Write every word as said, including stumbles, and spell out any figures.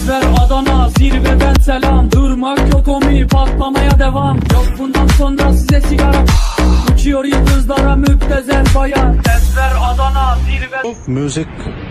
Desver Adana zirveden selam. Durmak yok omi, patlamaya devam. Yok bundan sonra size sigara. Uçuyor yıldızlara müptezel bayan. Desver Adana zirveden. Music